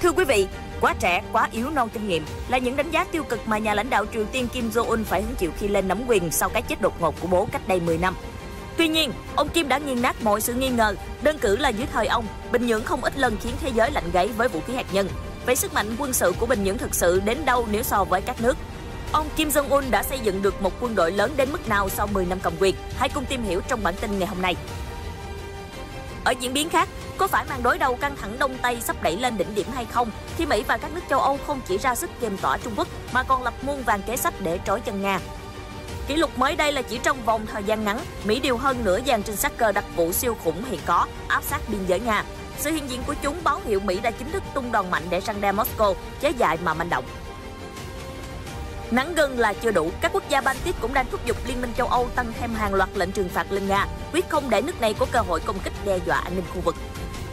Thưa quý vị, quá trẻ, quá yếu non kinh nghiệm là những đánh giá tiêu cực mà nhà lãnh đạo Triều Tiên Kim Jong-un phải hứng chịu khi lên nắm quyền sau cái chết đột ngột của bố cách đây 10 năm. Tuy nhiên, ông Kim đã nghiền nát mọi sự nghi ngờ, đơn cử là dưới thời ông, Bình Nhưỡng không ít lần khiến thế giới lạnh gáy với vũ khí hạt nhân. Vậy sức mạnh quân sự của Bình Nhưỡng thực sự đến đâu nếu so với các nước? Ông Kim Jong-un đã xây dựng được một quân đội lớn đến mức nào sau 10 năm cầm quyền? Hãy cùng tìm hiểu trong bản tin ngày hôm nay. Ở diễn biến khác, có phải màn đối đầu căng thẳng Đông Tây sắp đẩy lên đỉnh điểm hay không khi Mỹ và các nước châu Âu không chỉ ra sức kiềm tỏa Trung Quốc mà còn lập muôn vàn kế sách để trói chân Nga? Kỷ lục mới đây là chỉ trong vòng thời gian ngắn, Mỹ điều hơn nửa dàn trinh sát cơ đặc vụ siêu khủng hiện có áp sát biên giới Nga. Sự hiện diện của chúng báo hiệu Mỹ đã chính thức tung đòn mạnh để răn đe Moscow, chế dại mà manh động. Nắng gân là chưa đủ, các quốc gia Baltic cũng đang thúc giục Liên minh châu Âu tăng thêm hàng loạt lệnh trừng phạt lên Nga, quyết không để nước này có cơ hội công kích đe dọa an ninh khu vực.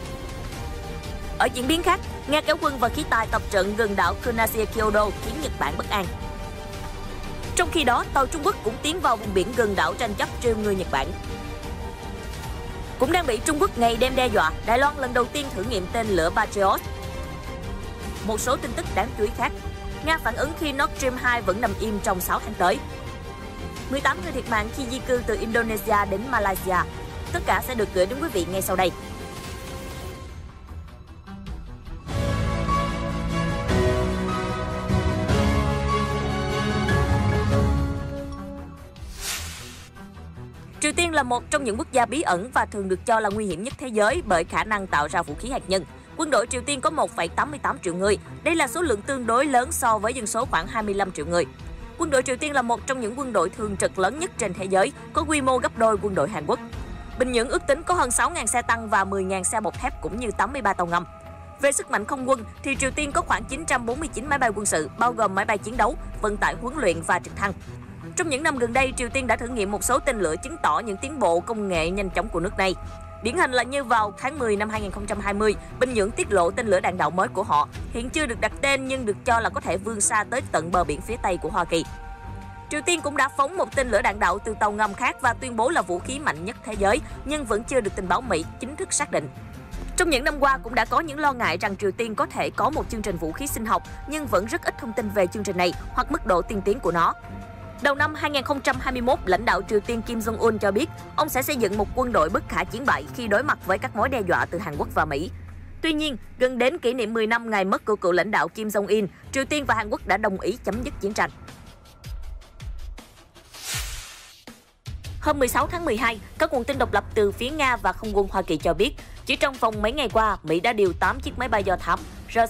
Ở diễn biến khác, Nga kéo quân và khí tài tập trận gần đảo Kunashir Kyoto khiến Nhật Bản bất an. Trong khi đó, tàu Trung Quốc cũng tiến vào vùng biển gần đảo tranh chấp trêu người Nhật Bản. Cũng đang bị Trung Quốc ngày đêm đe dọa, Đài Loan lần đầu tiên thử nghiệm tên lửa Patriot. Một số tin tức đáng chú ý khác. Nga phản ứng khi Nord Stream 2 vẫn nằm im trong 6 tháng tới. 18 người thiệt mạng khi di cư từ Indonesia đến Malaysia. Tất cả sẽ được gửi đến quý vị ngay sau đây. Triều Tiên là một trong những quốc gia bí ẩn và thường được cho là nguy hiểm nhất thế giới bởi khả năng tạo ra vũ khí hạt nhân. Quân đội Triều Tiên có 1,88 triệu người. Đây là số lượng tương đối lớn so với dân số khoảng 25 triệu người. Quân đội Triều Tiên là một trong những quân đội thường trực lớn nhất trên thế giới, có quy mô gấp đôi quân đội Hàn Quốc. Bình Nhưỡng ước tính có hơn 6.000 xe tăng và 10.000 xe bọc thép cũng như 83 tàu ngầm. Về sức mạnh không quân thì Triều Tiên có khoảng 949 máy bay quân sự, bao gồm máy bay chiến đấu, vận tải huấn luyện và trực thăng. Trong những năm gần đây, Triều Tiên đã thử nghiệm một số tên lửa chứng tỏ những tiến bộ công nghệ nhanh chóng của nước này. Điển hình là như vào tháng 10 năm 2020, Bình Nhưỡng tiết lộ tên lửa đạn đạo mới của họ, hiện chưa được đặt tên nhưng được cho là có thể vươn xa tới tận bờ biển phía Tây của Hoa Kỳ. Triều Tiên cũng đã phóng một tên lửa đạn đạo từ tàu ngầm khác và tuyên bố là vũ khí mạnh nhất thế giới, nhưng vẫn chưa được tình báo Mỹ chính thức xác định. Trong những năm qua cũng đã có những lo ngại rằng Triều Tiên có thể có một chương trình vũ khí sinh học, nhưng vẫn rất ít thông tin về chương trình này hoặc mức độ tiên tiến của nó. Đầu năm 2021, lãnh đạo Triều Tiên Kim Jong-un cho biết ông sẽ xây dựng một quân đội bất khả chiến bại khi đối mặt với các mối đe dọa từ Hàn Quốc và Mỹ. Tuy nhiên, gần đến kỷ niệm 10 năm ngày mất của cựu lãnh đạo Kim Jong-un, Triều Tiên và Hàn Quốc đã đồng ý chấm dứt chiến tranh. Hôm 16 tháng 12, các nguồn tin độc lập từ phía Nga và không quân Hoa Kỳ cho biết, chỉ trong vòng mấy ngày qua, Mỹ đã điều 8 chiếc máy bay do thám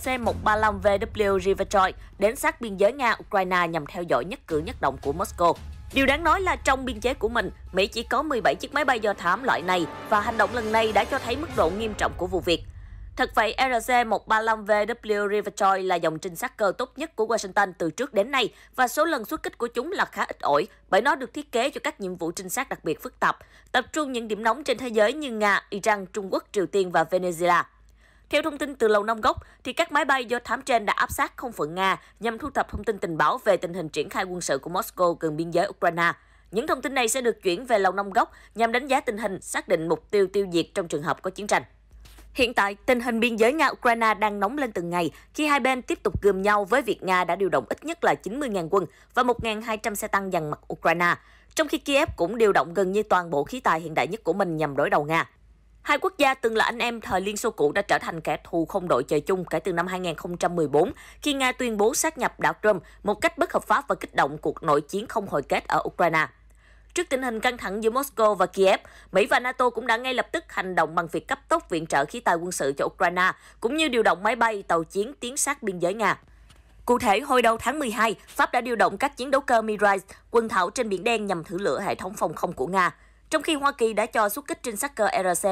RC-135W Riverjoy đến sát biên giới Nga-Ukraine nhằm theo dõi nhất cử nhất động của Moscow. Điều đáng nói là trong biên chế của mình, Mỹ chỉ có 17 chiếc máy bay do thám loại này và hành động lần này đã cho thấy mức độ nghiêm trọng của vụ việc. Thật vậy, RC-135W Riverjoy là dòng trinh sát cơ tốt nhất của Washington từ trước đến nay và số lần xuất kích của chúng là khá ít ỏi bởi nó được thiết kế cho các nhiệm vụ trinh sát đặc biệt phức tạp, tập trung những điểm nóng trên thế giới như Nga, Iran, Trung Quốc, Triều Tiên và Venezuela. Theo thông tin từ Lầu Năm Góc, thì các máy bay do thám trên đã áp sát không phận Nga nhằm thu thập thông tin tình báo về tình hình triển khai quân sự của Moscow gần biên giới Ukraine. Những thông tin này sẽ được chuyển về Lầu Năm Góc nhằm đánh giá tình hình, xác định mục tiêu tiêu diệt trong trường hợp có chiến tranh. Hiện tại, tình hình biên giới Nga-Ukraine đang nóng lên từng ngày khi hai bên tiếp tục gườm nhau với việc Nga đã điều động ít nhất là 90.000 quân và 1.200 xe tăng dằn mặt Ukraine, trong khi Kiev cũng điều động gần như toàn bộ khí tài hiện đại nhất của mình nhằm đối đầu Nga. Hai quốc gia từng là anh em thời Liên Xô cũ đã trở thành kẻ thù không đội trời chung kể từ năm 2014 khi Nga tuyên bố sát nhập đảo Crimea một cách bất hợp pháp và kích động cuộc nội chiến không hồi kết ở Ukraine. Trước tình hình căng thẳng giữa Moscow và Kiev, Mỹ và NATO cũng đã ngay lập tức hành động bằng việc cấp tốc viện trợ khí tài quân sự cho Ukraine, cũng như điều động máy bay, tàu chiến tiến sát biên giới Nga. Cụ thể, hồi đầu tháng 12, Pháp đã điều động các chiến đấu cơ Mirage, quần thảo trên Biển Đen nhằm thử lửa hệ thống phòng không của Nga, trong khi Hoa Kỳ đã cho xuất kích trinh sát cơ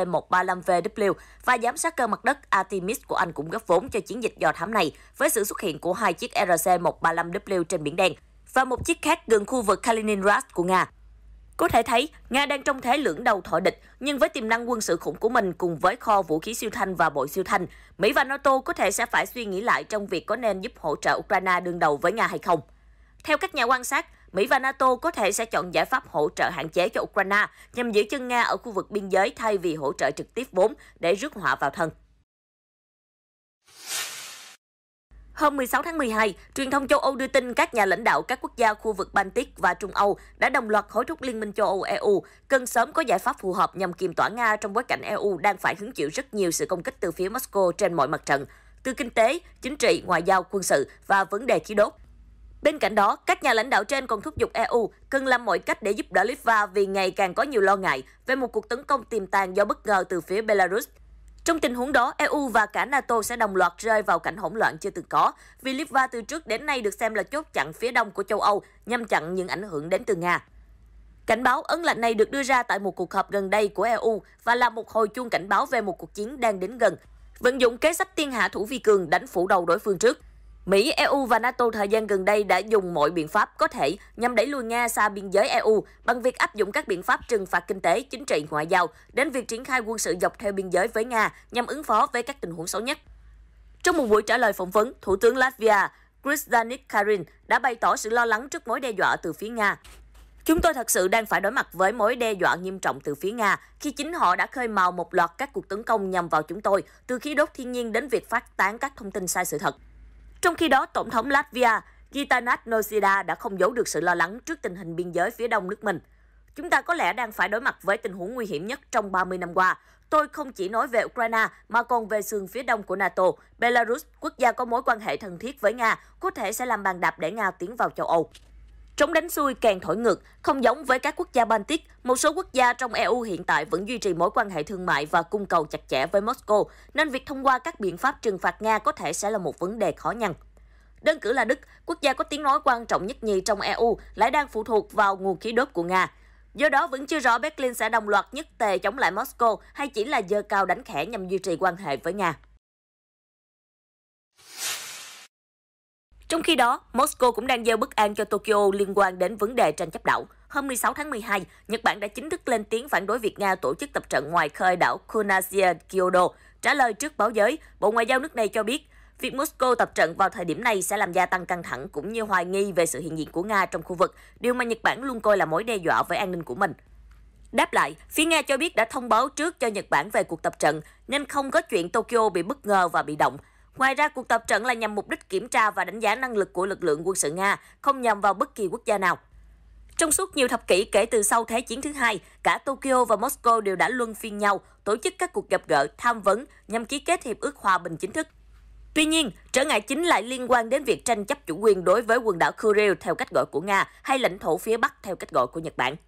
RC-135W và giám sát cơ mặt đất Artemis của Anh cũng góp vốn cho chiến dịch do thám này với sự xuất hiện của hai chiếc RC-135W trên Biển Đen và một chiếc khác gần khu vực Kaliningrad của Nga. Có thể thấy, Nga đang trong thế lưỡng đầu thọ địch, nhưng với tiềm năng quân sự khủng của mình cùng với kho vũ khí siêu thanh và bội siêu thanh, Mỹ và NATO có thể sẽ phải suy nghĩ lại trong việc có nên giúp hỗ trợ Ukraine đương đầu với Nga hay không. Theo các nhà quan sát, Mỹ và NATO có thể sẽ chọn giải pháp hỗ trợ hạn chế cho Ukraine nhằm giữ chân Nga ở khu vực biên giới thay vì hỗ trợ trực tiếp vốn để rước họa vào thân. Hôm 16 tháng 12, truyền thông châu Âu đưa tin các nhà lãnh đạo các quốc gia khu vực Baltic và Trung Âu đã đồng loạt hối thúc Liên minh châu Âu EU cần sớm có giải pháp phù hợp nhằm kiềm tỏa Nga trong bối cảnh EU đang phải hứng chịu rất nhiều sự công kích từ phía Moscow trên mọi mặt trận, từ kinh tế, chính trị, ngoại giao, quân sự và vấn đề khí đốt. Bên cạnh đó, các nhà lãnh đạo trên còn thúc giục EU cần làm mọi cách để giúp đỡ Litva vì ngày càng có nhiều lo ngại về một cuộc tấn công tiềm tàng do bất ngờ từ phía Belarus. Trong tình huống đó, EU và cả NATO sẽ đồng loạt rơi vào cảnh hỗn loạn chưa từng có, vì Litva từ trước đến nay được xem là chốt chặn phía đông của châu Âu nhằm chặn những ảnh hưởng đến từ Nga. Cảnh báo ấn lạnh này được đưa ra tại một cuộc họp gần đây của EU và là một hồi chuông cảnh báo về một cuộc chiến đang đến gần, vận dụng kế sách tiên hạ thủ vi cường đánh phủ đầu đối phương trước. Mỹ, EU và NATO thời gian gần đây đã dùng mọi biện pháp có thể nhằm đẩy lùi Nga xa biên giới EU bằng việc áp dụng các biện pháp trừng phạt kinh tế, chính trị, ngoại giao đến việc triển khai quân sự dọc theo biên giới với Nga nhằm ứng phó với các tình huống xấu nhất. Trong một buổi trả lời phỏng vấn, Thủ tướng Latvia Krišjānis Kariņš đã bày tỏ sự lo lắng trước mối đe dọa từ phía Nga. Chúng tôi thật sự đang phải đối mặt với mối đe dọa nghiêm trọng từ phía Nga khi chính họ đã khơi mào một loạt các cuộc tấn công nhằm vào chúng tôi, từ khí đốt thiên nhiên đến việc phát tán các thông tin sai sự thật. Trong khi đó, Tổng thống Latvia Gitanas Nausėda đã không giấu được sự lo lắng trước tình hình biên giới phía đông nước mình. Chúng ta có lẽ đang phải đối mặt với tình huống nguy hiểm nhất trong 30 năm qua. Tôi không chỉ nói về Ukraine mà còn về sườn phía đông của NATO. Belarus, quốc gia có mối quan hệ thân thiết với Nga, có thể sẽ làm bàn đạp để Nga tiến vào châu Âu. Trống đánh xuôi càng thổi ngược, không giống với các quốc gia Baltic, một số quốc gia trong EU hiện tại vẫn duy trì mối quan hệ thương mại và cung cầu chặt chẽ với Moscow, nên việc thông qua các biện pháp trừng phạt Nga có thể sẽ là một vấn đề khó nhằn. Đơn cử là Đức, quốc gia có tiếng nói quan trọng nhất nhì trong EU, lại đang phụ thuộc vào nguồn khí đốt của Nga. Do đó, vẫn chưa rõ Berlin sẽ đồng loạt nhất tề chống lại Moscow hay chỉ là giơ cao đánh khẽ nhằm duy trì quan hệ với Nga. Trong khi đó, Moscow cũng đang gieo bất an cho Tokyo liên quan đến vấn đề tranh chấp đảo. Hôm 16 tháng 12, Nhật Bản đã chính thức lên tiếng phản đối việc Nga tổ chức tập trận ngoài khơi đảo Kunashima Kyoto. Trả lời trước báo giới, Bộ Ngoại giao nước này cho biết, việc Moscow tập trận vào thời điểm này sẽ làm gia tăng căng thẳng cũng như hoài nghi về sự hiện diện của Nga trong khu vực, điều mà Nhật Bản luôn coi là mối đe dọa với an ninh của mình. Đáp lại, phía Nga cho biết đã thông báo trước cho Nhật Bản về cuộc tập trận, nên không có chuyện Tokyo bị bất ngờ và bị động. Ngoài ra, cuộc tập trận là nhằm mục đích kiểm tra và đánh giá năng lực của lực lượng quân sự Nga, không nhằm vào bất kỳ quốc gia nào. Trong suốt nhiều thập kỷ kể từ sau Thế chiến thứ hai, cả Tokyo và Moscow đều đã luân phiên nhau tổ chức các cuộc gặp gỡ, tham vấn nhằm ký kết hiệp ước hòa bình chính thức. Tuy nhiên, trở ngại chính lại liên quan đến việc tranh chấp chủ quyền đối với quần đảo Kuril theo cách gọi của Nga hay lãnh thổ phía Bắc theo cách gọi của Nhật Bản.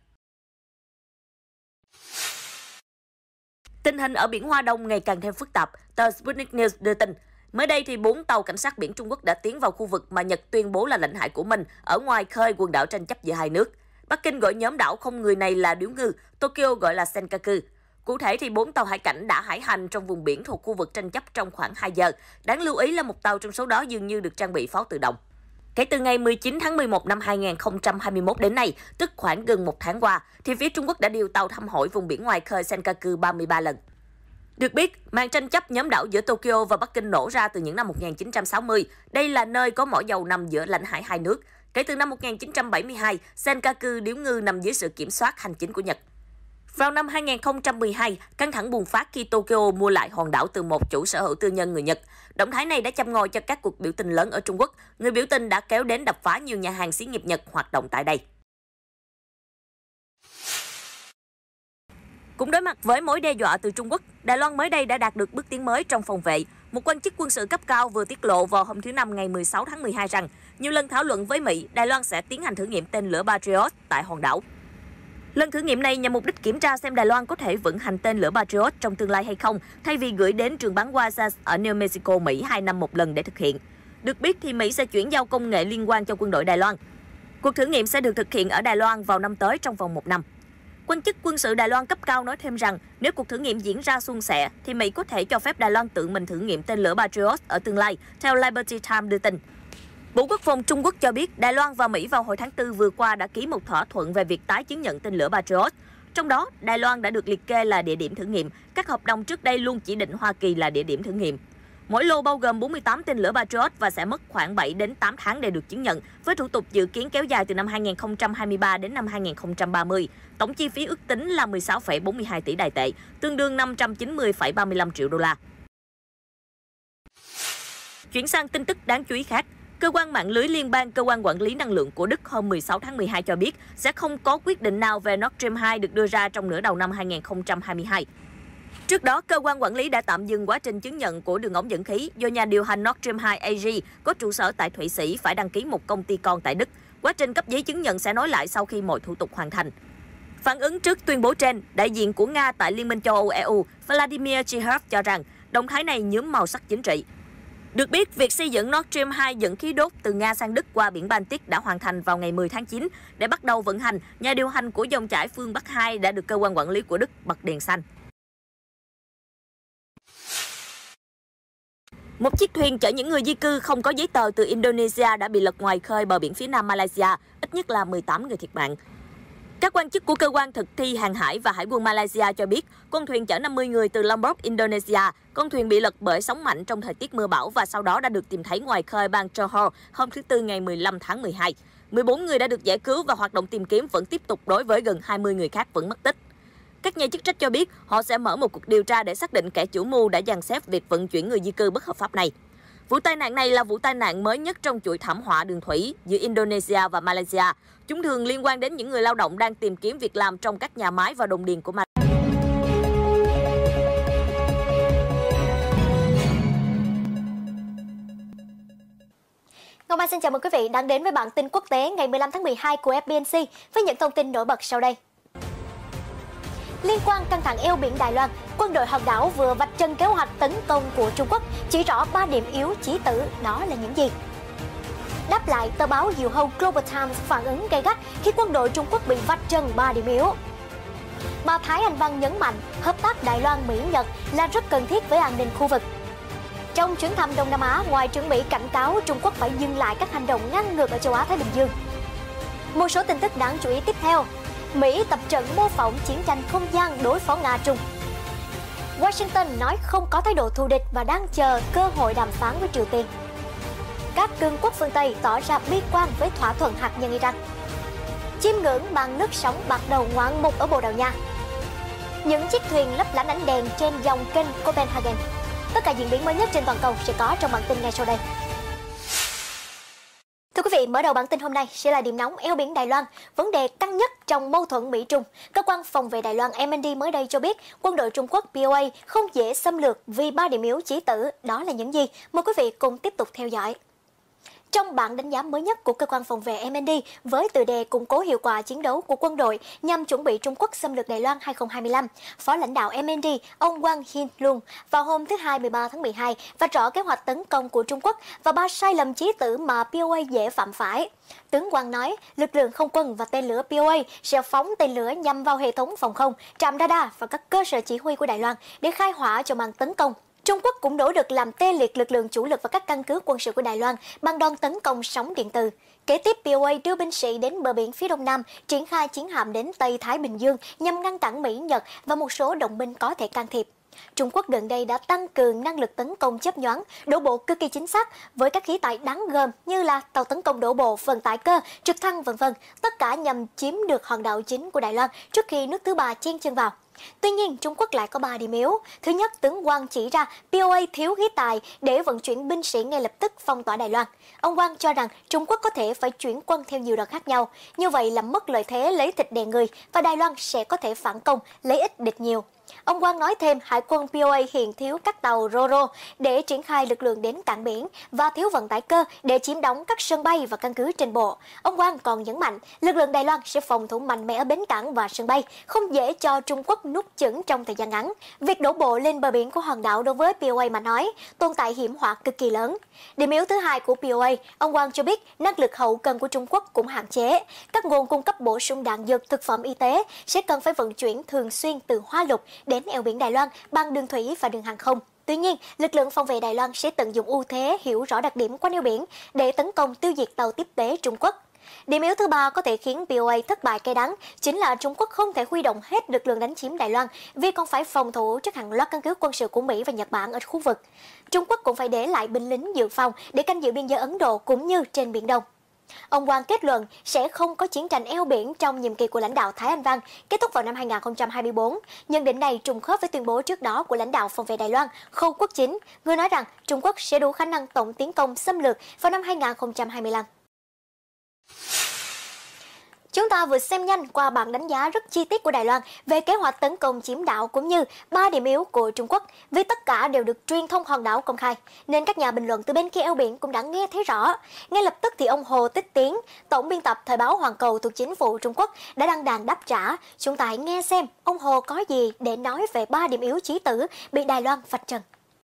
Tình hình ở biển Hoa Đông ngày càng thêm phức tạp, tờ Sputnik News đưa tin. Mới đây thì 4 tàu cảnh sát biển Trung Quốc đã tiến vào khu vực mà Nhật tuyên bố là lãnh hải của mình ở ngoài khơi quần đảo tranh chấp giữa hai nước. Bắc Kinh gọi nhóm đảo không người này là điếu ngư, Tokyo gọi là Senkaku. Cụ thể thì 4 tàu hải cảnh đã hải hành trong vùng biển thuộc khu vực tranh chấp trong khoảng 2 giờ. Đáng lưu ý là một tàu trong số đó dường như được trang bị pháo tự động. Kể từ ngày 19 tháng 11 năm 2021 đến nay, tức khoảng gần một tháng qua, thì phía Trung Quốc đã điều tàu thăm hỏi vùng biển ngoài khơi Senkaku 33 lần. Được biết, màn tranh chấp nhóm đảo giữa Tokyo và Bắc Kinh nổ ra từ những năm 1960. Đây là nơi có mỏ dầu nằm giữa lãnh hải hai nước. Kể từ năm 1972, Senkaku điếu ngư nằm dưới sự kiểm soát hành chính của Nhật. Vào năm 2012, căng thẳng bùng phát khi Tokyo mua lại hòn đảo từ một chủ sở hữu tư nhân người Nhật. Động thái này đã châm ngòi cho các cuộc biểu tình lớn ở Trung Quốc. Người biểu tình đã kéo đến đập phá nhiều nhà hàng xí nghiệp Nhật hoạt động tại đây. Cũng đối mặt với mối đe dọa từ Trung Quốc, Đài Loan mới đây đã đạt được bước tiến mới trong phòng vệ. Một quan chức quân sự cấp cao vừa tiết lộ vào hôm thứ Năm ngày 16 tháng 12 rằng nhiều lần thảo luận với Mỹ, Đài Loan sẽ tiến hành thử nghiệm tên lửa Patriot tại hòn đảo. Lần thử nghiệm này nhằm mục đích kiểm tra xem Đài Loan có thể vận hành tên lửa Patriot trong tương lai hay không, thay vì gửi đến trường bắn Wasatch ở New Mexico, Mỹ 2 năm một lần để thực hiện. Được biết thì Mỹ sẽ chuyển giao công nghệ liên quan cho quân đội Đài Loan. Cuộc thử nghiệm sẽ được thực hiện ở Đài Loan vào năm tới trong vòng 1 năm. Quan chức quân sự Đài Loan cấp cao nói thêm rằng nếu cuộc thử nghiệm diễn ra suôn sẻ, thì Mỹ có thể cho phép Đài Loan tự mình thử nghiệm tên lửa Patriot ở tương lai, theo Liberty Time đưa tin. Bộ Quốc phòng Trung Quốc cho biết Đài Loan và Mỹ vào hồi tháng 4 vừa qua đã ký một thỏa thuận về việc tái chứng nhận tên lửa Patriot. Trong đó, Đài Loan đã được liệt kê là địa điểm thử nghiệm. Các hợp đồng trước đây luôn chỉ định Hoa Kỳ là địa điểm thử nghiệm. Mỗi lô bao gồm 48 tên lửa Patriot và sẽ mất khoảng 7 đến 8 tháng để được chứng nhận, với thủ tục dự kiến kéo dài từ năm 2023 đến năm 2030. Tổng chi phí ước tính là 16,42 tỷ Đài tệ, tương đương 590,35 triệu đô la. Chuyển sang tin tức đáng chú ý khác. Cơ quan mạng lưới liên bang Cơ quan Quản lý Năng lượng của Đức hôm 16 tháng 12 cho biết sẽ không có quyết định nào về Nord Stream 2 được đưa ra trong nửa đầu năm 2022. Trước đó, cơ quan quản lý đã tạm dừng quá trình chứng nhận của đường ống dẫn khí do nhà điều hành Nord Stream 2 AG có trụ sở tại Thụy Sĩ phải đăng ký một công ty con tại Đức. Quá trình cấp giấy chứng nhận sẽ nối lại sau khi mọi thủ tục hoàn thành. Phản ứng trước tuyên bố trên, đại diện của Nga tại Liên minh châu Âu EU, Vladimir Chihov cho rằng động thái này nhuốm màu sắc chính trị. Được biết, việc xây dựng Nord Stream 2 dẫn khí đốt từ Nga sang Đức qua biển Baltic đã hoàn thành vào ngày 10 tháng 9. Để bắt đầu vận hành, nhà điều hành của dòng chảy phương Bắc 2 đã được cơ quan quản lý của Đức bật đèn xanh. Một chiếc thuyền chở những người di cư không có giấy tờ từ Indonesia đã bị lật ngoài khơi bờ biển phía nam Malaysia, ít nhất là 18 người thiệt mạng. Các quan chức của cơ quan thực thi hàng hải và hải quân Malaysia cho biết, con thuyền chở 50 người từ Lombok, Indonesia. Con thuyền bị lật bởi sóng mạnh trong thời tiết mưa bão và sau đó đã được tìm thấy ngoài khơi bang Johor hôm thứ Tư ngày 15 tháng 12. 14 người đã được giải cứu và hoạt động tìm kiếm vẫn tiếp tục đối với gần 20 người khác vẫn mất tích. Các nhà chức trách cho biết họ sẽ mở một cuộc điều tra để xác định kẻ chủ mưu đã dàn xếp việc vận chuyển người di cư bất hợp pháp này. Vụ tai nạn này là vụ tai nạn mới nhất trong chuỗi thảm họa đường thủy giữa Indonesia và Malaysia. Chúng thường liên quan đến những người lao động đang tìm kiếm việc làm trong các nhà máy và đồn điền của Malaysia. Ngọc Anh xin chào mừng quý vị đang đến với bản tin quốc tế ngày 15 tháng 12 của FBNC với những thông tin nổi bật sau đây. Liên quan căng thẳng eo biển Đài Loan, quân đội hòn đảo vừa vạch chân kế hoạch tấn công của Trung Quốc, chỉ rõ 3 điểm yếu chí tử, đó là những gì? Đáp lại, tờ báo diều hâu Global Times phản ứng gay gắt khi quân đội Trung Quốc bị vạch chân 3 điểm yếu. Bà Thái Anh Văn nhấn mạnh, hợp tác Đài Loan Mỹ-Nhật là rất cần thiết với an ninh khu vực. Trong chuyến thăm Đông Nam Á, Ngoại trưởng Mỹ cảnh cáo Trung Quốc phải dừng lại các hành động ngang ngược ở châu Á-Thái Bình Dương. Một số tin tức đáng chú ý tiếp theo. Mỹ tập trận mô phỏng chiến tranh không gian đối phó Nga-Trung. Washington nói không có thái độ thù địch và đang chờ cơ hội đàm phán với Triều Tiên. Các cường quốc phương Tây tỏ ra bi quan với thỏa thuận hạt nhân Iran. Chiêm ngưỡng bằng nước sóng bạc đầu ngoạn mục ở Bồ Đào Nha. Những chiếc thuyền lấp lánh ánh đèn trên dòng kênh Copenhagen. Tất cả diễn biến mới nhất trên toàn cầu sẽ có trong bản tin ngay sau đây. Thưa quý vị, mở đầu bản tin hôm nay sẽ là điểm nóng eo biển Đài Loan, vấn đề căng nhất trong mâu thuẫn Mỹ-Trung. Cơ quan phòng vệ Đài Loan M&D mới đây cho biết quân đội Trung Quốc POA không dễ xâm lược vì 3 điểm yếu chí tử. Đó là những gì? Mời quý vị cùng tiếp tục theo dõi. Trong bản đánh giá mới nhất của cơ quan phòng vệ M&D với tựa đề củng cố hiệu quả chiến đấu của quân đội nhằm chuẩn bị Trung Quốc xâm lược Đài Loan 2025, Phó lãnh đạo M&D ông Wang Hin-lung vào hôm thứ Hai 13 tháng 12 vạch rõ kế hoạch tấn công của Trung Quốc và 3 sai lầm chí tử mà POA dễ phạm phải. Tướng Wang nói, lực lượng không quân và tên lửa POA sẽ phóng tên lửa nhằm vào hệ thống phòng không, trạm radar và các cơ sở chỉ huy của Đài Loan để khai hỏa cho màn tấn công. Trung Quốc cũng nỗ lực làm tê liệt lực lượng chủ lực và các căn cứ quân sự của Đài Loan bằng đòn tấn công sóng điện từ. Kế tiếp, POA đưa binh sĩ đến bờ biển phía đông nam, triển khai chiến hạm đến Tây Thái Bình Dương nhằm ngăn cản Mỹ, Nhật và một số đồng minh có thể can thiệp. Trung Quốc gần đây đã tăng cường năng lực tấn công chớp nhoáng, đổ bộ cực kỳ chính xác với các khí tài đáng gờm như là tàu tấn công đổ bộ, vận tải cơ, trực thăng v.v. Tất cả nhằm chiếm được hòn đảo chính của Đài Loan trước khi nước thứ ba chen chân vào. Tuy nhiên, Trung Quốc lại có 3 điểm yếu. Thứ nhất, tướng Wang chỉ ra POA thiếu khí tài để vận chuyển binh sĩ ngay lập tức phong tỏa Đài Loan. Ông Wang cho rằng Trung Quốc có thể phải chuyển quân theo nhiều đợt khác nhau, như vậy làm mất lợi thế lấy thịt đè người và Đài Loan sẽ có thể phản công, lấy ít địch nhiều. Ông Wang nói thêm hải quân POA hiện thiếu các tàu Ro-ro để triển khai lực lượng đến cảng biển và thiếu vận tải cơ để chiếm đóng các sân bay và căn cứ trên bộ. Ông Wang còn nhấn mạnh lực lượng Đài Loan sẽ phòng thủ mạnh mẽ ở bến cảng và sân bay, không dễ cho Trung Quốc nuốt chửng trong thời gian ngắn. Việc đổ bộ lên bờ biển của hòn đảo đối với POA mà nói tồn tại hiểm họa cực kỳ lớn. Điểm yếu thứ hai của POA, ông Wang cho biết năng lực hậu cần của Trung Quốc cũng hạn chế. Các nguồn cung cấp bổ sung đạn dược, thực phẩm y tế sẽ cần phải vận chuyển thường xuyên từ Hoa Lục đến eo biển Đài Loan bằng đường thủy và đường hàng không. Tuy nhiên, lực lượng phòng vệ Đài Loan sẽ tận dụng ưu thế hiểu rõ đặc điểm quanh eo biển để tấn công tiêu diệt tàu tiếp tế Trung Quốc. Điểm yếu thứ ba có thể khiến POA thất bại cay đắng chính là Trung Quốc không thể huy động hết lực lượng đánh chiếm Đài Loan vì còn phải phòng thủ trước hàng loạt căn cứ quân sự của Mỹ và Nhật Bản ở khu vực. Trung Quốc cũng phải để lại binh lính dự phòng để canh giữ biên giới Ấn Độ cũng như trên Biển Đông. Ông Quang kết luận sẽ không có chiến tranh eo biển trong nhiệm kỳ của lãnh đạo Thái Anh Văn, kết thúc vào năm 2024. Nhận định này trùng khớp với tuyên bố trước đó của lãnh đạo phòng vệ Đài Loan Khâu Quốc Chính, người nói rằng Trung Quốc sẽ đủ khả năng tổng tiến công xâm lược vào năm 2025. Chúng ta vừa xem nhanh qua bản đánh giá rất chi tiết của Đài Loan về kế hoạch tấn công chiếm đảo cũng như 3 điểm yếu của Trung Quốc, vì tất cả đều được truyền thông hòn đảo công khai, nên các nhà bình luận từ bên kia eo biển cũng đã nghe thấy rõ. Ngay lập tức thì ông Hồ Tích Tiến, tổng biên tập thời báo Hoàn Cầu thuộc chính phủ Trung Quốc đã đăng đàn đáp trả. Chúng ta hãy nghe xem ông Hồ có gì để nói về 3 điểm yếu chí tử bị Đài Loan vạch trần.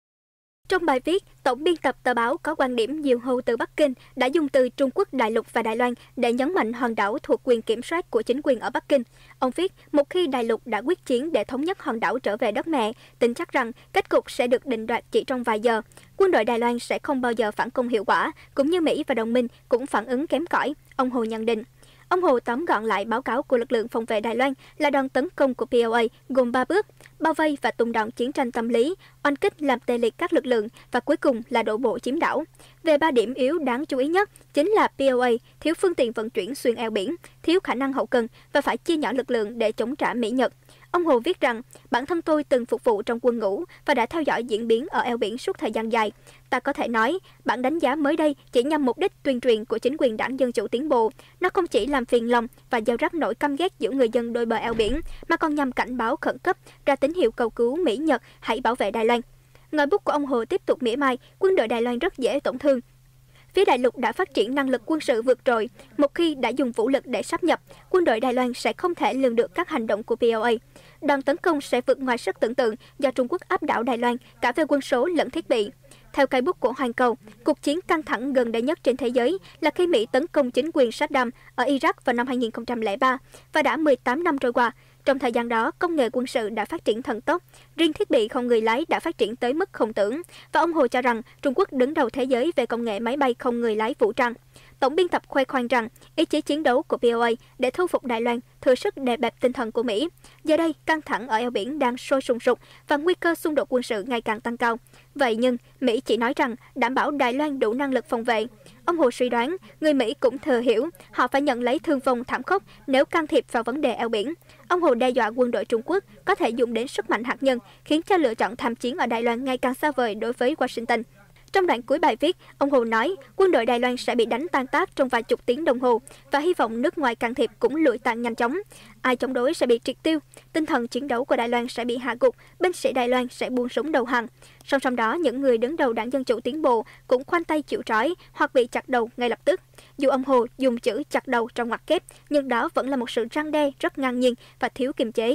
Trong bài viết, tổng biên tập tờ báo có quan điểm diều hâu từ Bắc Kinh đã dùng từ Trung Quốc đại lục và Đài Loan để nhấn mạnh hòn đảo thuộc quyền kiểm soát của chính quyền ở Bắc Kinh. Ông viết, một khi đại lục đã quyết chiến để thống nhất hòn đảo trở về đất mẹ, tin chắc rằng kết cục sẽ được định đoạt chỉ trong vài giờ. Quân đội Đài Loan sẽ không bao giờ phản công hiệu quả, cũng như Mỹ và đồng minh cũng phản ứng kém cỏi, ông Hồ nhận định. Ông Hồ tóm gọn lại báo cáo của lực lượng phòng vệ Đài Loan là đòn tấn công của PLA gồm 3 bước: bao vây và tung đòn chiến tranh tâm lý, oanh kích làm tê liệt các lực lượng và cuối cùng là đổ bộ chiếm đảo. Về 3 điểm yếu đáng chú ý nhất chính là PLA thiếu phương tiện vận chuyển xuyên eo biển, thiếu khả năng hậu cần và phải chia nhỏ lực lượng để chống trả Mỹ Nhật. Ông Hồ viết rằng, bản thân tôi từng phục vụ trong quân ngũ và đã theo dõi diễn biến ở eo biển suốt thời gian dài. Ta có thể nói, bản đánh giá mới đây chỉ nhằm mục đích tuyên truyền của chính quyền Đảng Dân Chủ Tiến Bộ. Nó không chỉ làm phiền lòng và gieo rắc nỗi căm ghét giữa người dân đôi bờ eo biển, mà còn nhằm cảnh báo khẩn cấp, ra tín hiệu cầu cứu Mỹ Nhật hãy bảo vệ Đài Loan. Ngòi bút của ông Hồ tiếp tục mỉa mai, quân đội Đài Loan rất dễ tổn thương. Phía đại lục đã phát triển năng lực quân sự vượt trội. Một khi đã dùng vũ lực để sáp nhập, quân đội Đài Loan sẽ không thể lường được các hành động của PLA. Đòn tấn công sẽ vượt ngoài sức tưởng tượng do Trung Quốc áp đảo Đài Loan cả về quân số lẫn thiết bị. Theo cây bút của Hoàn Cầu, cuộc chiến căng thẳng gần đây nhất trên thế giới là khi Mỹ tấn công chính quyền Saddam ở Iraq vào năm 2003 và đã 18 năm trôi qua. Trong thời gian đó, công nghệ quân sự đã phát triển thần tốc, riêng thiết bị không người lái đã phát triển tới mức không tưởng, và ông Hồ cho rằng Trung Quốc đứng đầu thế giới về công nghệ máy bay không người lái vũ trang. Tổng biên tập khoe khoang rằng ý chí chiến đấu của PLA để thu phục Đài Loan thừa sức đè bẹp tinh thần của Mỹ. Giờ đây, căng thẳng ở eo biển đang sôi sùng sục và nguy cơ xung đột quân sự ngày càng tăng cao. Vậy nhưng, Mỹ chỉ nói rằng đảm bảo Đài Loan đủ năng lực phòng vệ. Ông Hồ suy đoán, người Mỹ cũng thừa hiểu họ phải nhận lấy thương vong thảm khốc nếu can thiệp vào vấn đề eo biển. Ông Hồ đe dọa quân đội Trung Quốc có thể dùng đến sức mạnh hạt nhân, khiến cho lựa chọn tham chiến ở Đài Loan ngày càng xa vời đối với Washington. Trong đoạn cuối bài viết, ông Hồ nói quân đội Đài Loan sẽ bị đánh tan tác trong vài chục tiếng đồng hồ và hy vọng nước ngoài can thiệp cũng lụi tàn nhanh chóng. Ai chống đối sẽ bị triệt tiêu, tinh thần chiến đấu của Đài Loan sẽ bị hạ gục, binh sĩ Đài Loan sẽ buông súng đầu hàng. Song song đó, những người đứng đầu Đảng Dân Chủ Tiến Bộ cũng khoanh tay chịu trói hoặc bị chặt đầu ngay lập tức. Dù ông Hồ dùng chữ chặt đầu trong ngoặc kép, nhưng đó vẫn là một sự răn đe rất ngang nhiên và thiếu kiềm chế.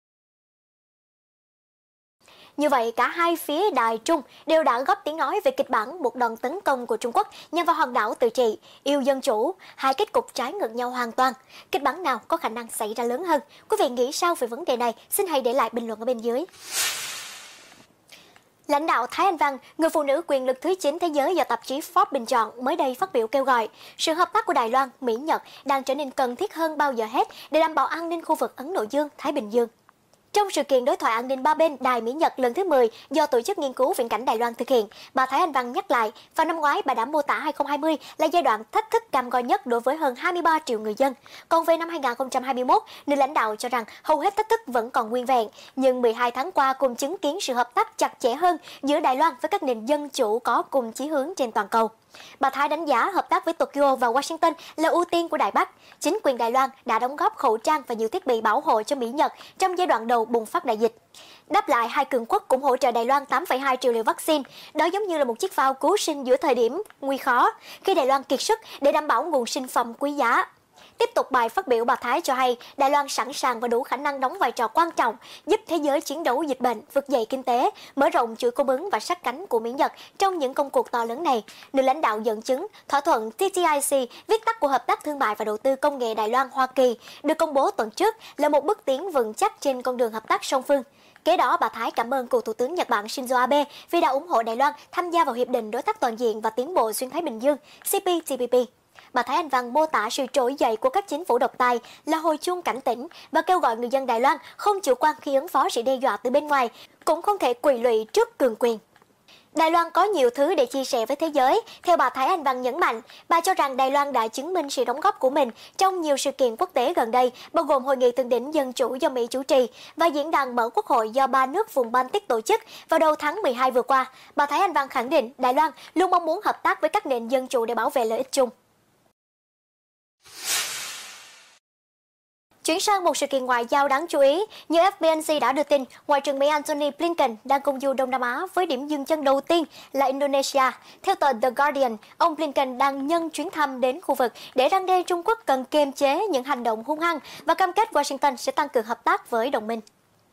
Như vậy, cả hai phía Đài Trung đều đã góp tiếng nói về kịch bản một đòn tấn công của Trung Quốc nhằm vào hòn đảo tự trị, yêu dân chủ, hai kết cục trái ngược nhau hoàn toàn. Kịch bản nào có khả năng xảy ra lớn hơn? Quý vị nghĩ sao về vấn đề này? Xin hãy để lại bình luận ở bên dưới. Lãnh đạo Thái Anh Văn, người phụ nữ quyền lực thứ 9 thế giới do tạp chí Forbes bình chọn, mới đây phát biểu kêu gọi sự hợp tác của Đài Loan, Mỹ, Nhật đang trở nên cần thiết hơn bao giờ hết để đảm bảo an ninh khu vực Ấn Độ Dương, Thái Bình Dương. Trong sự kiện đối thoại an ninh ba bên Đài Mỹ Nhật lần thứ 10 do Tổ chức Nghiên cứu Viễn cảnh Đài Loan thực hiện, bà Thái Anh Văn nhắc lại, vào năm ngoái bà đã mô tả 2020 là giai đoạn thách thức cam go nhất đối với hơn 23 triệu người dân. Còn về năm 2021, nữ lãnh đạo cho rằng hầu hết thách thức vẫn còn nguyên vẹn, nhưng 12 tháng qua cùng chứng kiến sự hợp tác chặt chẽ hơn giữa Đài Loan với các nền dân chủ có cùng chí hướng trên toàn cầu. Bà Thái đánh giá hợp tác với Tokyo và Washington là ưu tiên của Đài Bắc. Chính quyền Đài Loan đã đóng góp khẩu trang và nhiều thiết bị bảo hộ cho Mỹ Nhật trong giai đoạn đầu bùng phát đại dịch. Đáp lại, hai cường quốc cũng hỗ trợ Đài Loan 8,2 triệu liều vaccine. Đó giống như là một chiếc phao cứu sinh giữa thời điểm nguy khó, khi Đài Loan kiệt sức để đảm bảo nguồn sinh phẩm quý giá. Tiếp tục bài phát biểu, bà Thái cho hay Đài Loan sẵn sàng và đủ khả năng đóng vai trò quan trọng, giúp thế giới chiến đấu dịch bệnh, vực dậy kinh tế, mở rộng chuỗi cung ứng và sát cánh của Mỹ Nhật trong những công cuộc to lớn này. Nữ lãnh đạo dẫn chứng thỏa thuận TTIC, viết tắt của Hợp tác Thương mại và Đầu tư Công nghệ Đài Loan-Hoa Kỳ, được công bố tuần trước là một bước tiến vững chắc trên con đường hợp tác song phương. Kế đó, bà Thái cảm ơn cựu Thủ tướng Nhật Bản Shinzo Abe vì đã ủng hộ Đài Loan tham gia vào Hiệp định Đối tác Toàn diện và Tiến bộ Xuyên Thái Bình Dương CPTPP. Bà Thái Anh Văn mô tả sự trỗi dậy của các chính phủ độc tài là hồi chuông cảnh tỉnh và kêu gọi người dân Đài Loan không chủ quan khi ứng phó sự đe dọa từ bên ngoài, cũng không thể quỳ lụy trước cường quyền. Đài Loan có nhiều thứ để chia sẻ với thế giới. Theo bà Thái Anh Văn nhấn mạnh, bà cho rằng Đài Loan đã chứng minh sự đóng góp của mình trong nhiều sự kiện quốc tế gần đây, bao gồm Hội nghị thượng đỉnh dân chủ do Mỹ chủ trì và diễn đàn mở quốc hội do 3 nước vùng Baltic tổ chức vào đầu tháng 12 vừa qua. Bà Thái Anh Văn khẳng định Đài Loan luôn mong muốn hợp tác với các nền dân chủ để bảo vệ lợi ích chung. Chuyển sang một sự kiện ngoại giao đáng chú ý, như FBNC đã đưa tin, Ngoại trưởng Mỹ Antony Blinken đang công du Đông Nam Á với điểm dừng chân đầu tiên là Indonesia. Theo tờ The Guardian, ông Blinken đang nhân chuyến thăm đến khu vực để răn đe Trung Quốc cần kiềm chế những hành động hung hăng và cam kết Washington sẽ tăng cường hợp tác với đồng minh.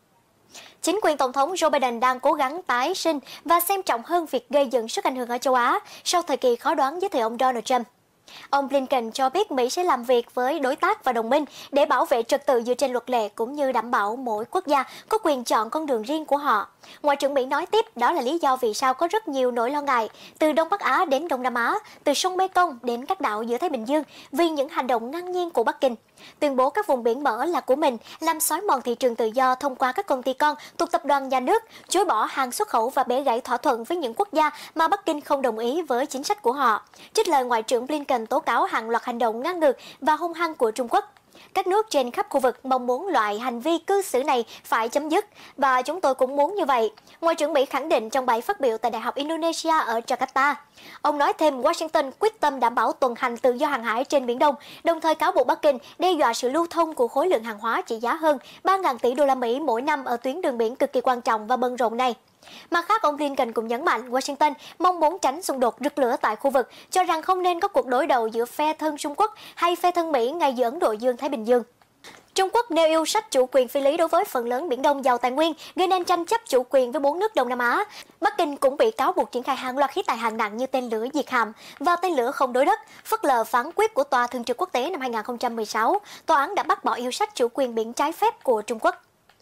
Chính quyền Tổng thống Joe Biden đang cố gắng tái sinh và xem trọng hơn việc gây dựng sức ảnh hưởng ở châu Á sau thời kỳ khó đoán dưới thời ông Donald Trump. Ông Blinken cho biết Mỹ sẽ làm việc với đối tác và đồng minh để bảo vệ trật tự dựa trên luật lệ cũng như đảm bảo mỗi quốc gia có quyền chọn con đường riêng của họ. Ngoại trưởng Mỹ nói tiếp đó là lý do vì sao có rất nhiều nỗi lo ngại từ Đông Bắc Á đến Đông Nam Á, từ sông Mekong đến các đảo giữa Thái Bình Dương vì những hành động ngang nhiên của Bắc Kinh. Tuyên bố các vùng biển mở là của mình, làm xói mòn thị trường tự do thông qua các công ty con thuộc tập đoàn nhà nước, chối bỏ hàng xuất khẩu và bẻ gãy thỏa thuận với những quốc gia mà Bắc Kinh không đồng ý với chính sách của họ. Trích lời Ngoại trưởng Blinken tố cáo hàng loạt hành động ngang ngược và hung hăng của Trung Quốc. Các nước trên khắp khu vực mong muốn loại hành vi cư xử này phải chấm dứt và chúng tôi cũng muốn như vậy, Ngoại trưởng Mỹ khẳng định trong bài phát biểu tại Đại học Indonesia ở Jakarta. Ông nói thêm Washington quyết tâm đảm bảo tuần hành tự do hàng hải trên Biển Đông, đồng thời cáo buộc Bắc Kinh đe dọa sự lưu thông của khối lượng hàng hóa trị giá hơn 3.000 tỷ đô la Mỹ mỗi năm ở tuyến đường biển cực kỳ quan trọng và bận rộn này. Mặt khác, ông Blinken cũng nhấn mạnh Washington mong muốn tránh xung đột rực lửa tại khu vực, cho rằng không nên có cuộc đối đầu giữa phe thân Trung Quốc hay phe thân Mỹ ngay giữa Ấn Độ Dương-Thái Bình Dương. Trung Quốc nêu yêu sách chủ quyền phi lý đối với phần lớn Biển Đông giàu tài nguyên, gây nên tranh chấp chủ quyền với 4 nước Đông Nam Á. Bắc Kinh cũng bị cáo buộc triển khai hàng loạt khí tài hạng nặng như tên lửa diệt hạm và tên lửa không đối đất, phớt lờ phán quyết của Tòa Thường trực Quốc tế năm 2016. Tòa án đã bác bỏ yêu sách chủ quyền biển trái phép của Trung Quốc.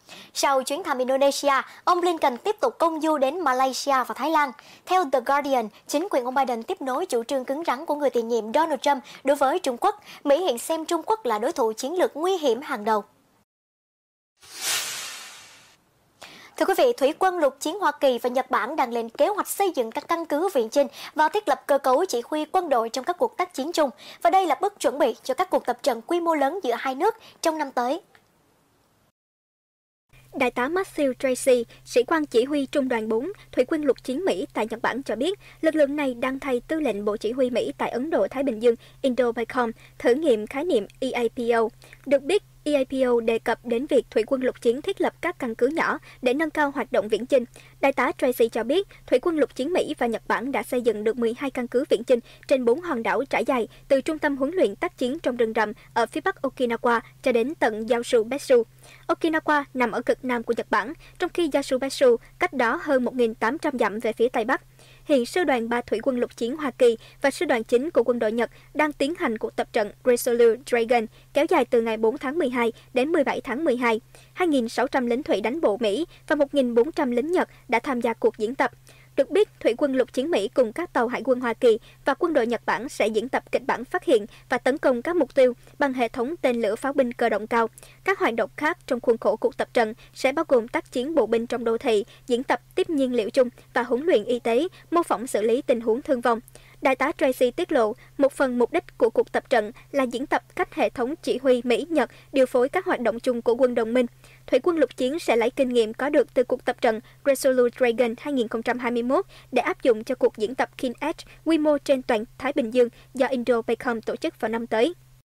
Sau chuyến thăm Indonesia, ông Blinken tiếp tục công du đến Malaysia và Thái Lan. Theo The Guardian, chính quyền ông Biden tiếp nối chủ trương cứng rắn của người tiền nhiệm Donald Trump đối với Trung Quốc. Mỹ hiện xem Trung Quốc là đối thủ chiến lược nguy hiểm hàng đầu. Thưa quý vị, Thủy quân lục chiến Hoa Kỳ và Nhật Bản đang lên kế hoạch xây dựng các căn cứ viện chinh và thiết lập cơ cấu chỉ huy quân đội trong các cuộc tác chiến chung. Và đây là bước chuẩn bị cho các cuộc tập trận quy mô lớn giữa hai nước trong năm tới. Đại tá Matthew Tracy, sĩ quan chỉ huy Trung đoàn 4, Thủy quân lục chiến Mỹ tại Nhật Bản cho biết, lực lượng này đang thay tư lệnh Bộ Chỉ huy Mỹ tại Ấn Độ-Thái Bình Dương Indo-PACOM thử nghiệm khái niệm EAPO. Được biết, EAPO đề cập đến việc Thủy quân lục chiến thiết lập các căn cứ nhỏ để nâng cao hoạt động viễn chinh. Đại tá Tracy cho biết, Thủy quân lục chiến Mỹ và Nhật Bản đã xây dựng được 12 căn cứ viễn chinh trên 4 hòn đảo trải dài từ trung tâm huấn luyện tác chiến trong rừng rậm ở phía bắc Okinawa cho đến tận Yasu-Betsu. Okinawa nằm ở cực nam của Nhật Bản, trong khi Yasu-Betsu cách đó hơn 1.800 dặm về phía tây bắc. Hiện Sư đoàn 3 Thủy quân lục chiến Hoa Kỳ và Sư đoàn 9 của quân đội Nhật đang tiến hành cuộc tập trận Resolute Dragon kéo dài từ ngày 4 tháng 12 đến 17 tháng 12. 2.600 lính thủy đánh bộ Mỹ và 1.400 lính Nhật đã tham gia cuộc diễn tập. Được biết, Thủy quân lục chiến Mỹ cùng các tàu hải quân Hoa Kỳ và quân đội Nhật Bản sẽ diễn tập kịch bản phát hiện và tấn công các mục tiêu bằng hệ thống tên lửa pháo binh cơ động cao. Các hoạt động khác trong khuôn khổ cuộc tập trận sẽ bao gồm tác chiến bộ binh trong đô thị, diễn tập tiếp nhiên liệu chung và huấn luyện y tế, mô phỏng xử lý tình huống thương vong. Đại tá Tracy tiết lộ, một phần mục đích của cuộc tập trận là diễn tập cách hệ thống chỉ huy Mỹ-Nhật điều phối các hoạt động chung của quân đồng minh. Thủy quân lục chiến sẽ lấy kinh nghiệm có được từ cuộc tập trận Resolute Dragon 2021 để áp dụng cho cuộc diễn tập Keen Edge quy mô trên toàn Thái Bình Dương do Indo-PACOM tổ chức vào năm tới.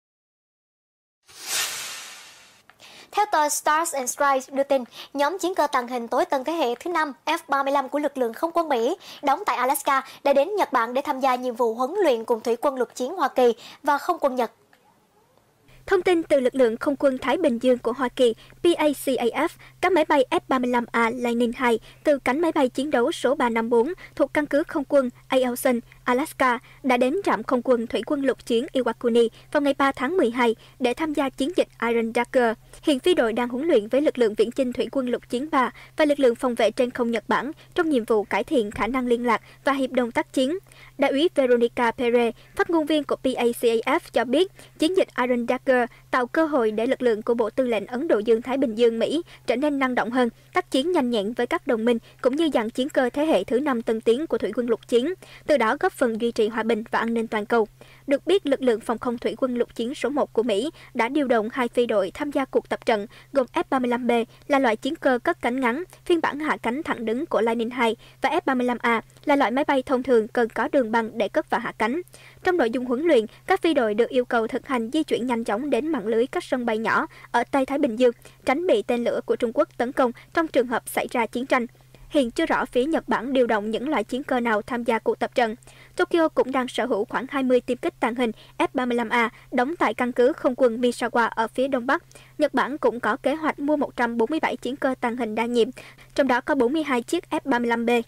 Theo tờ Stars and Stripes đưa tin, nhóm chiến cơ tàng hình tối tân thế hệ thứ 5 F-35 của lực lượng không quân Mỹ đóng tại Alaska đã đến Nhật Bản để tham gia nhiệm vụ huấn luyện cùng Thủy quân lục chiến Hoa Kỳ và không quân Nhật. Thông tin từ lực lượng không quân Thái Bình Dương của Hoa Kỳ PACAF, các máy bay F-35A Lightning II từ cánh máy bay chiến đấu số 354 thuộc căn cứ không quân Eielson, Alaska đã đến trạm không quân Thủy quân lục chiến Iwakuni vào ngày 3 tháng 12 để tham gia chiến dịch Iron Dagger. Hiện phi đội đang huấn luyện với lực lượng viễn chinh Thủy quân lục chiến 3 và lực lượng phòng vệ trên không Nhật Bản trong nhiệm vụ cải thiện khả năng liên lạc và hiệp đồng tác chiến. Đại úy Veronica Perez, phát ngôn viên của PACAF cho biết, chiến dịch Iron Dagger Kissinger tạo cơ hội để lực lượng của Bộ Tư lệnh Ấn Độ Dương-Thái Bình Dương Mỹ trở nên năng động hơn, tác chiến nhanh nhẹn với các đồng minh, cũng như dàn chiến cơ thế hệ thứ 5 tân tiến của thủy quân lục chiến, từ đó góp phần duy trì hòa bình và an ninh toàn cầu. Được biết, lực lượng phòng không thủy quân lục chiến số 1 của Mỹ đã điều động 2 phi đội tham gia cuộc tập trận, gồm F-35B là loại chiến cơ cất cánh ngắn, phiên bản hạ cánh thẳng đứng của Lightning II, và F-35A là loại máy bay thông thường cần có đường băng để cất và hạ cánh. Trong nội dung huấn luyện, các phi đội được yêu cầu thực hành di chuyển nhanh chóng đến mạng lưới các sân bay nhỏ ở Tây Thái Bình Dương, tránh bị tên lửa của Trung Quốc tấn công trong trường hợp xảy ra chiến tranh. Hiện chưa rõ phía Nhật Bản điều động những loại chiến cơ nào tham gia cuộc tập trận. Tokyo cũng đang sở hữu khoảng 20 tiêm kích tàng hình F-35A đóng tại căn cứ không quân Misawa ở phía đông bắc. Nhật Bản cũng có kế hoạch mua 147 chiến cơ tàng hình đa nhiệm, trong đó có 42 chiếc F-35B.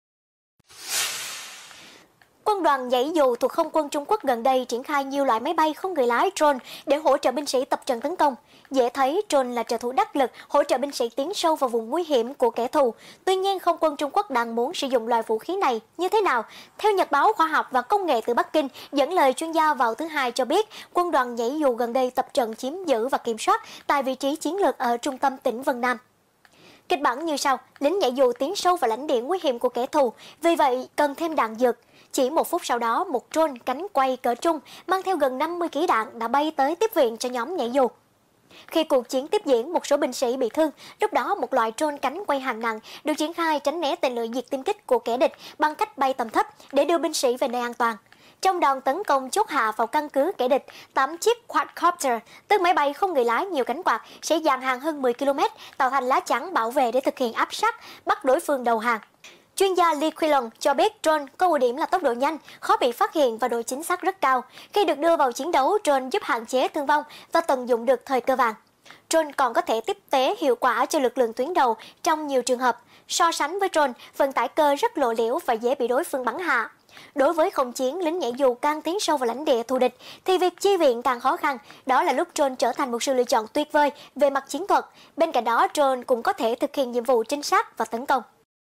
Quân đoàn nhảy dù thuộc Không quân Trung Quốc gần đây triển khai nhiều loại máy bay không người lái drone để hỗ trợ binh sĩ tập trận tấn công. Dễ thấy drone là trợ thủ đắc lực hỗ trợ binh sĩ tiến sâu vào vùng nguy hiểm của kẻ thù. Tuy nhiên, Không quân Trung Quốc đang muốn sử dụng loại vũ khí này như thế nào? Theo Nhật báo Khoa học và Công nghệ từ Bắc Kinh, dẫn lời chuyên gia vào thứ Hai cho biết, quân đoàn nhảy dù gần đây tập trận chiếm giữ và kiểm soát tại vị trí chiến lược ở trung tâm tỉnh Vân Nam. Kịch bản như sau: lính nhảy dù tiến sâu vào lãnh địa nguy hiểm của kẻ thù, vì vậy cần thêm đạn dược. Chỉ 1 phút sau đó, một drone cánh quay cỡ trung mang theo gần 50 kg đạn đã bay tới tiếp viện cho nhóm nhảy dù. Khi cuộc chiến tiếp diễn, một số binh sĩ bị thương. Lúc đó, một loại drone cánh quay hạng nặng được triển khai tránh né tên lửa diệt tiêm kích của kẻ địch bằng cách bay tầm thấp để đưa binh sĩ về nơi an toàn. Trong đòn tấn công chốt hạ vào căn cứ kẻ địch, 8 chiếc quadcopter, tức máy bay không người lái nhiều cánh quạt, sẽ dàn hàng hơn 10 km, tạo thành lá chắn bảo vệ để thực hiện áp sát, bắt đối phương đầu hàng. Chuyên gia Lee Quilong cho biết drone có ưu điểm là tốc độ nhanh, khó bị phát hiện và độ chính xác rất cao. Khi được đưa vào chiến đấu, drone giúp hạn chế thương vong và tận dụng được thời cơ vàng. Drone còn có thể tiếp tế hiệu quả cho lực lượng tuyến đầu trong nhiều trường hợp. So sánh với drone, vận tải cơ rất lộ liễu và dễ bị đối phương bắn hạ. Đối với không chiến, lính nhảy dù càng tiến sâu vào lãnh địa thù địch thì việc chi viện càng khó khăn. Đó là lúc drone trở thành một sự lựa chọn tuyệt vời về mặt chiến thuật. Bên cạnh đó, drone cũng có thể thực hiện nhiệm vụ trinh sát và tấn công.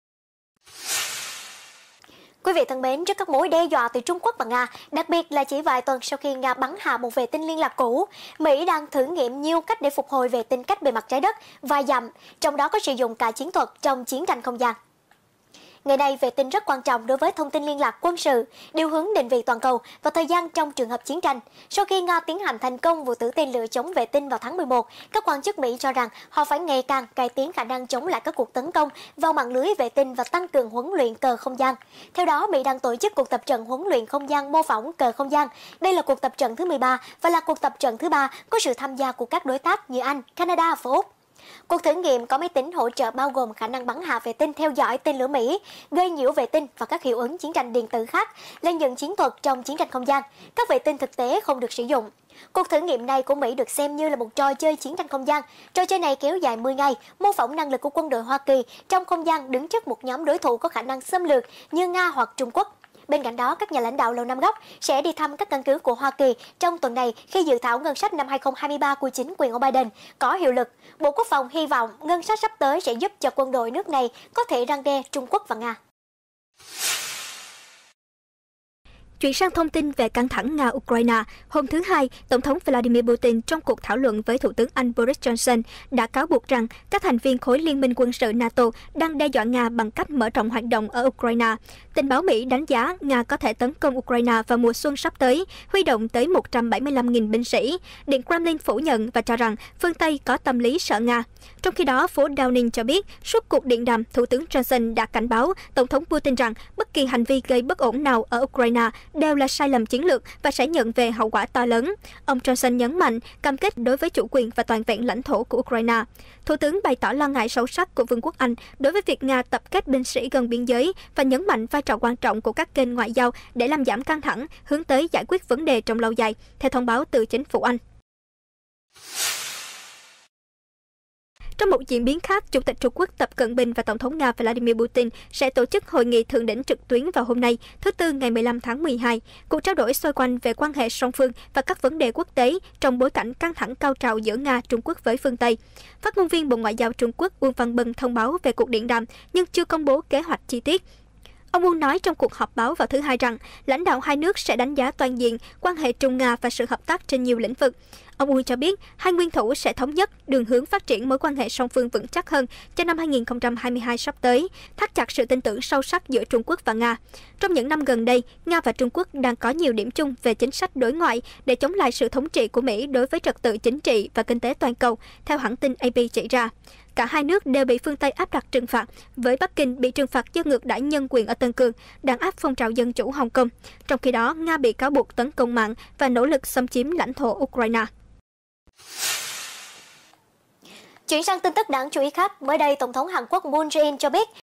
Quý vị thân mến, trước các mối đe dọa từ Trung Quốc và Nga, đặc biệt là chỉ vài tuần sau khi Nga bắn hạ một vệ tinh liên lạc cũ, Mỹ đang thử nghiệm nhiều cách để phục hồi vệ tinh cách bề mặt trái đất vài dặm, trong đó có sử dụng cả chiến thuật trong chiến tranh không gian. Ngày nay, vệ tinh rất quan trọng đối với thông tin liên lạc quân sự, điều hướng định vị toàn cầu và thời gian trong trường hợp chiến tranh. Sau khi Nga tiến hành thành công vụ thử tên lửa chống vệ tinh vào tháng 11, các quan chức Mỹ cho rằng họ phải ngày càng cải tiến khả năng chống lại các cuộc tấn công vào mạng lưới vệ tinh và tăng cường huấn luyện cờ không gian. Theo đó, Mỹ đang tổ chức cuộc tập trận huấn luyện không gian mô phỏng cờ không gian. Đây là cuộc tập trận thứ 13 và là cuộc tập trận thứ 3 có sự tham gia của các đối tác như Anh, Canada và Úc. Cuộc thử nghiệm có máy tính hỗ trợ bao gồm khả năng bắn hạ vệ tinh theo dõi tên lửa Mỹ, gây nhiễu vệ tinh và các hiệu ứng chiến tranh điện tử khác, lên nhận chiến thuật trong chiến tranh không gian. Các vệ tinh thực tế không được sử dụng. Cuộc thử nghiệm này của Mỹ được xem như là một trò chơi chiến tranh không gian. Trò chơi này kéo dài 10 ngày, mô phỏng năng lực của quân đội Hoa Kỳ trong không gian đứng trước một nhóm đối thủ có khả năng xâm lược như Nga hoặc Trung Quốc. Bên cạnh đó, các nhà lãnh đạo Lầu Năm Góc sẽ đi thăm các căn cứ của Hoa Kỳ trong tuần này khi dự thảo ngân sách năm 2023 của chính quyền ông Biden có hiệu lực. Bộ Quốc phòng hy vọng ngân sách sắp tới sẽ giúp cho quân đội nước này có thể răn đe Trung Quốc và Nga. Chuyển sang thông tin về căng thẳng Nga-Ukraine, hôm thứ Hai, Tổng thống Vladimir Putin trong cuộc thảo luận với Thủ tướng Anh Boris Johnson đã cáo buộc rằng các thành viên khối liên minh quân sự NATO đang đe dọa Nga bằng cách mở rộng hoạt động ở Ukraine. Tình báo Mỹ đánh giá Nga có thể tấn công Ukraine vào mùa xuân sắp tới, huy động tới 175.000 binh sĩ. Điện Kremlin phủ nhận và cho rằng phương Tây có tâm lý sợ Nga. Trong khi đó, phố Downing cho biết, suốt cuộc điện đàm, Thủ tướng Johnson đã cảnh báo Tổng thống Putin rằng bất kỳ hành vi gây bất ổn nào ở Ukraine đều là sai lầm chiến lược và sẽ nhận về hậu quả to lớn. Ông Johnson nhấn mạnh cam kết đối với chủ quyền và toàn vẹn lãnh thổ của Ukraine. Thủ tướng bày tỏ lo ngại sâu sắc của Vương quốc Anh đối với việc Nga tập kết binh sĩ gần biên giới và nhấn mạnh vai trò quan trọng của các kênh ngoại giao để làm giảm căng thẳng, hướng tới giải quyết vấn đề trong lâu dài, theo thông báo từ chính phủ Anh. Trong một diễn biến khác, Chủ tịch Trung Quốc Tập Cận Bình và Tổng thống Nga Vladimir Putin sẽ tổ chức hội nghị thượng đỉnh trực tuyến vào hôm nay, thứ Tư ngày 15 tháng 12. Cuộc trao đổi xoay quanh về quan hệ song phương và các vấn đề quốc tế trong bối cảnh căng thẳng cao trào giữa Nga, Trung Quốc với phương Tây. Phát ngôn viên Bộ Ngoại giao Trung Quốc Uông Văn Bân thông báo về cuộc điện đàm nhưng chưa công bố kế hoạch chi tiết. Ông Uông nói trong cuộc họp báo vào thứ Hai rằng lãnh đạo hai nước sẽ đánh giá toàn diện quan hệ Trung-Nga và sự hợp tác trên nhiều lĩnh vực. Ông Moon cho biết hai nguyên thủ sẽ thống nhất đường hướng phát triển mối quan hệ song phương vững chắc hơn cho năm 2022 sắp tới, thắt chặt sự tin tưởng sâu sắc giữa Trung Quốc và Nga. Trong những năm gần đây, Nga và Trung Quốc đang có nhiều điểm chung về chính sách đối ngoại để chống lại sự thống trị của Mỹ đối với trật tự chính trị và kinh tế toàn cầu, theo hãng tin AP chỉ ra. Cả hai nước đều bị phương Tây áp đặt trừng phạt, với Bắc Kinh bị trừng phạt do ngược đãi nhân quyền ở Tân Cương, đàn áp phong trào dân chủ Hồng Kông. Trong khi đó, Nga bị cáo buộc tấn công mạng và nỗ lực xâm chiếm lãnh thổ Ukraine. Chuyển sang tin tức đáng chú ý khác, mới đây Tổng thống Hàn Quốc Moon Jae-in cho biết